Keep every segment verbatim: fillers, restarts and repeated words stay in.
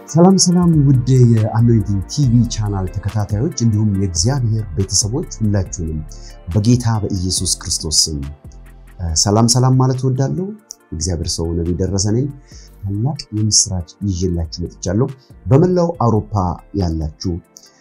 ሰላም ሰላም ውድ የአኖይንቲንግ ቲቪ ቻናል ተከታታዮች እንዲሁም የእግዚአብሔር ቤተሰቦች ሁላችሁንም በጌታ በኢየሱስ ክርስቶስ ስም ሰላም ሰላም ማለት ወዳለሁ። እግዚአብሔር ሰው ነብይ ደረሰ ነኝ። ታላቅ የምስራች ይዤላችሁ መጥቻለሁ። በመላው አውሮፓ ያላችሁ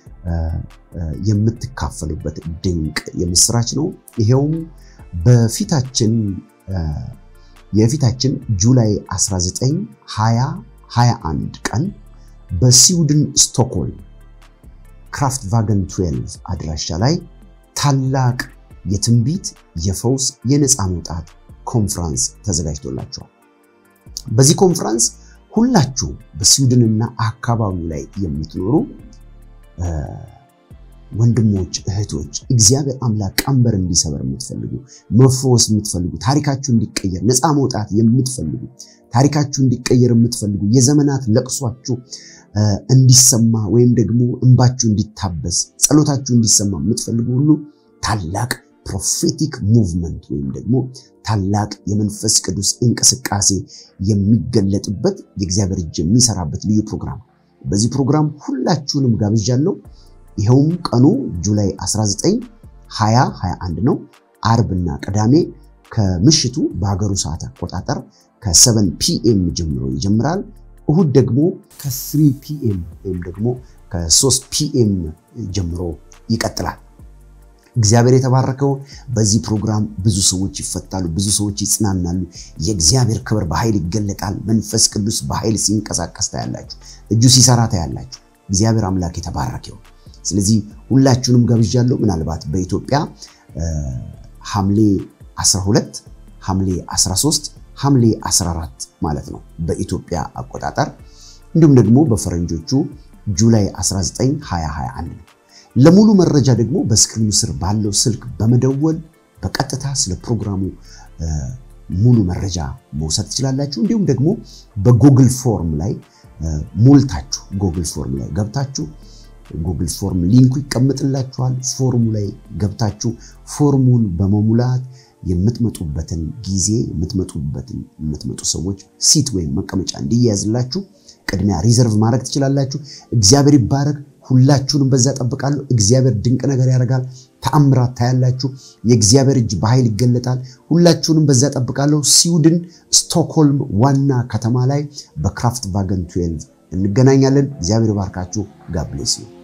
የምትካፈሉበት ድንቅ የምስራች ነው። ይሄውም በፊታችን የፊታችን ጁላይ አስራ ዘጠኝ ሃያ ሃያ አንድ ቀን በስዊድን ስቶክሆልም ክራፍትቫገን twelve አድራሻ ላይ ታላቅ የትንቢት የፈውስ የነፃ መውጣት ኮንፈረንስ ተዘጋጅቶላችኋል። በዚህ ኮንፈረንስ ሁላችሁ በስዊድንና አካባቢው ላይ የምትኖሩ ወንድሞች እህቶች እግዚአብሔር አምላክ ቀንበር እንዲሰበር የምትፈልጉ መፈወስ የምትፈልጉ ታሪካችሁ እንዲቀየር ነፃ መውጣት የምትፈልጉ ታሪካችሁ እንዲቀየር የምትፈልጉ የዘመናት ለቅሷችሁ እንዲሰማ ወይም ደግሞ እንባችሁ እንዲታበስ ጸሎታችሁ እንዲሰማ የምትፈልጉ ሁሉ ታላቅ ፕሮፌቲክ ሙቭመንት ወይም ደግሞ ታላቅ የመንፈስ ቅዱስ እንቅስቃሴ የሚገለጥበት የእግዚአብሔር እጅ የሚሰራበት ልዩ ፕሮግራም በዚህ ፕሮግራም ሁላችሁንም ጋብዣለሁ። ይሄውም ቀኑ ጁላይ አስራ ዘጠኝ ሃያ ሃያ አንድ ነው። አርብና ቅዳሜ ከምሽቱ በአገሩ ሰዓት አቆጣጠር ከ7 ፒኤም ጀምሮ ይጀምራል። እሁድ ደግሞ ከ3 ፒኤም ወይም ደግሞ ከ3 ፒኤም ጀምሮ ይቀጥላል። እግዚአብሔር የተባረከው በዚህ ፕሮግራም ብዙ ሰዎች ይፈታሉ፣ ብዙ ሰዎች ይጽናናሉ፣ የእግዚአብሔር ክብር በኃይል ይገለጣል፣ መንፈስ ቅዱስ በኃይል ሲንቀሳቀስ ታያላችሁ፣ እጁ ሲሰራ ታያላችሁ። እግዚአብሔር አምላክ የተባረከው ስለዚህ ሁላችሁንም ጋብዣለሁ። ምናልባት በኢትዮጵያ ሐምሌ አስራ ሁለት ሐምሌ አስራ ሶስት ሐምሌ አስራ አራት ማለት ነው በኢትዮጵያ አቆጣጠር እንዲሁም ደግሞ በፈረንጆቹ ጁላይ አስራ ዘጠኝ ሃያ ሃያ አንድ ነው። ለሙሉ መረጃ ደግሞ በስክሪኑ ስር ባለው ስልክ በመደወል በቀጥታ ስለ ፕሮግራሙ ሙሉ መረጃ መውሰድ ትችላላችሁ። እንዲሁም ደግሞ በጉግል ፎርም ላይ ሞልታችሁ ጉግል ፎርም ላይ ገብታችሁ ጉግል ፎርም ሊንኩ ይቀመጥላችኋል። ፎርሙ ላይ ገብታችሁ ፎርሙን በመሙላት የምትመጡበትን ጊዜ የምትመጡበትን የምትመጡ ሰዎች ሲት ወይም መቀመጫ እንዲያዝላችሁ ቅድሚያ ሪዘርቭ ማድረግ ትችላላችሁ። እግዚአብሔር ይባረክ። ሁላችሁንም በዛ ተጠብቃለሁ። እግዚአብሔር ድንቅ ነገር ያደርጋል። ተአምራት ታያላችሁ። የእግዚአብሔር እጅ በኃይል ይገለጣል። ሁላችሁንም በዛ ተጠብቃለሁ። ስዊድን ስቶክሆልም ዋና ከተማ ላይ በክራፍትቫገን twelve እንገናኛለን። እግዚአብሔር ይባርካችሁ። ጋድ ብሌስ ዩ